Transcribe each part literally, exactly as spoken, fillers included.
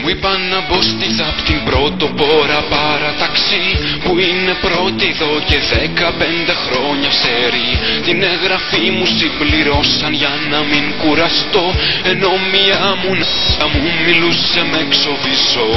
Μου είπαν να μπω στη ΔΑΠ την πρωτοπόρα παράταξη που είναι πρώτη εδώ και δεκαπέντε χρόνια σερί. Την εγγραφή μου συμπληρώσαν για να μην κουραστώ, ενώ μία μου να μου μιλούσε με εξοβισό.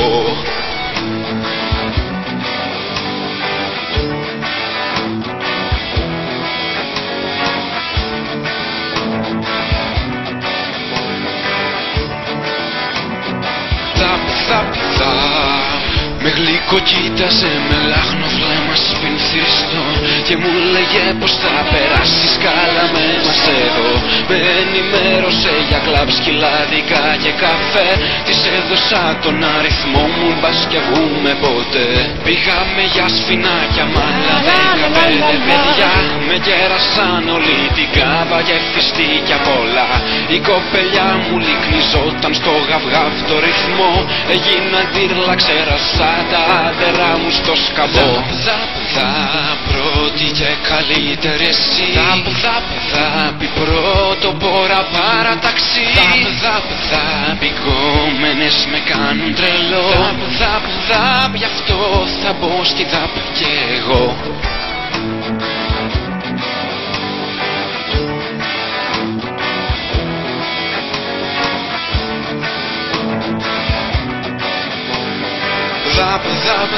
Με γλυκό κοίταζε με λάχνο βλέμμα σπινθριστό και μου λέγε πως θα περάσεις καλά με μας εδώ. Με ενημέρωσε για κλαμπ, σκυλάδικα και καφέ. Της έδωσα τον αριθμό μου, μπας κι βγούμε ποτέ. Πήγαμε για σφινάκια, μάλλα δεκαπέντε παιδιά. Με κέρασαν όλη την κάβα και φιστίκια πολλά. Η κοπελιά μου λυκνιζόταν στο γαυγάβ το ρυθμό. Έγινα τύρλα, ξέρασα τα άντερα μου στο σκαμπό. Δαπ, δαπ, πρώτη και καλύτερη εσύ. Δαπ, δαπ, δαπ, η πρωτοπόρα παράταξη. Δαπ, δαπ, δαπ, οι κόμενες με κάνουν τρελό. Δαπ, δαπ, δαπ, γι' αυτό θα μπω στη δαπ κι εγώ. Δαπ, δαπ,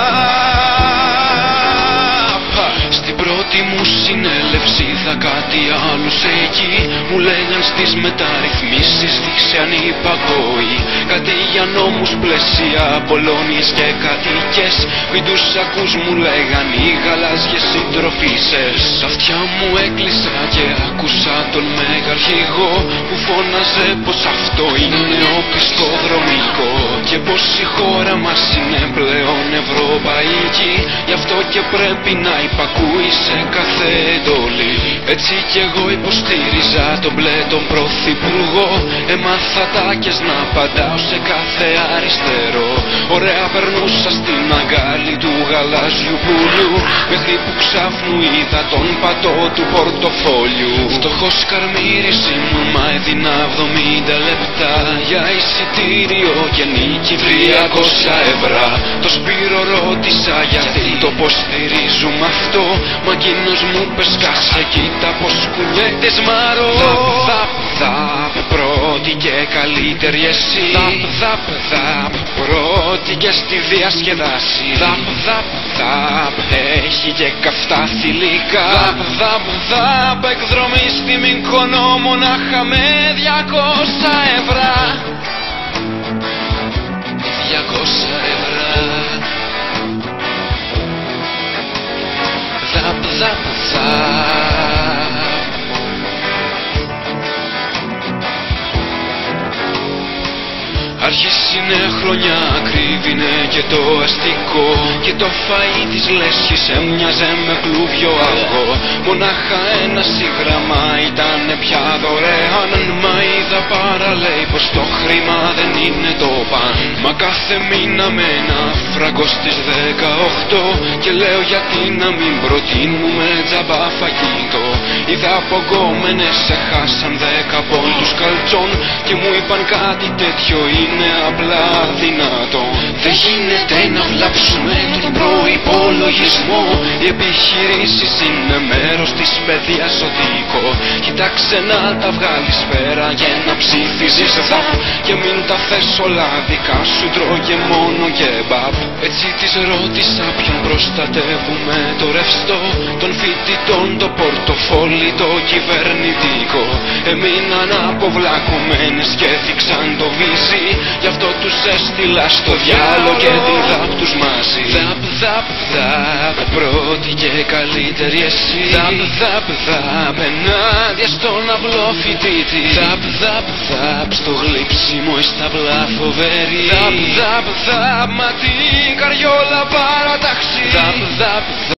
δαπ. Στην πρώτη μου συνέλευση είδα κάτι άλλους εκεί. Μου λέγαν στις μεταρρυθμίσεις δείξε ανυπακόη. Κάτι για νόμους, πλαίσια, πολώνιες και κατοίκες. Μην τους ακούς μου λέγαν οι γαλάζιες συντροφίσες. Στα αυτιά μου έκλεισα και άκουσα τον μεγαρχηγό που φώναζε πως αυτό είναι οπισθοδρομικό και πως η χώρα μας είναι πλέον ευρωπαϊκή. Γι' αυτό και πρέπει να υπακούει σε κάθε εντολή. Έτσι κι εγώ υποστήριζα τον μπλε τον πρωθυπουργό. Έμαθα τάκες να απαντάω σε κάθε αριστερό. Ωραία περνούσα στην αγκάλι του γαλάζιου πουλιού, μέχρι που ξάφνου είδα τον πατώ του πορτοφόλιου. Φτωχός καρμύριση μου, μα έδινα εβδομήντα λεπτά για εισιτήριο και νίκη τριακόσια ευρώ. Το Σπύρο ρώτησα γιατί το πως στηρίζουμε αυτό, μα εκείνος μου πες κάσε κοίτα πως κουνιέται σμαρό. Δαπ, δαπ, δαπ, πρώτη και καλύτερη εσύ. Δαπ, δαπ, δαπ, πρώτη και στη διασκεδάση. Δαπ, δαπ, δαπ, έχει και καυτά θηλυκά. Δαπ, δαπ, δαπ, εκδρομή στη Μυκονό μονάχα με διακόσια ευρώ. διακόσια ευρώ. Δαπ, δαπ, δαπ. Αρχίσινε χρονιά, κρύβινε και το αστικό και το φαΐ της λέσχης έμοιαζε με πλούβιο αυγό. Μονάχα ένα σύγγραμμα ήτανε πια δωρεάν, μα είδα παραλέει πως το χρήμα δεν είναι το παν. Μα κάθε μήνα με ένα φραγκό στις δεκαοκτώ και λέω γιατί να μην προτείνουμε τζαμπά φαγητό. Είδα απογκόμενες σε χάσαν δέκα πόντους καλτσόν και μου είπαν κάτι τέτοιο είναι απλά δυνατό. Δεν γίνεται να βλάψουμε τον προϋπολογισμό. Οι επιχειρήσεις είναι μέρος της παιδείας οδικό. Κοιτάξε να τα βγάλεις πέρα και να ψηφίζεις δαπ και μην τα θες όλα δικά σου, τρώγε μόνο κεμπάπ. Έτσι της ρώτησα ποιον προστατεύουμε, το ρευστό των φοιτητών, το πορτοφόλι, το κυβερνητικό. Έμειναν αποβλακωμένες και δείξαν το βίζι, γι' αυτό τους έστειλα στο διάλο και τη δαπ τους μαζί. Δαπ, δαπ, δαπ, πρώτη και καλύτερη εσύ. Δαπ, δαπ, δαπ, ενάντια στον αυλό φοιτήτη. Δαπ, δαπ, δαπ, στο γλύψιμο η σταυλά φοβερή. Δαπ, δαπ, δαπ, μα την καριόλα παραταξή. Δαπ, δαπ,